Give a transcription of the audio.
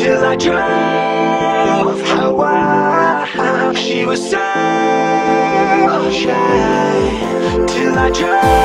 till I drove her wild. She was so shy till I drove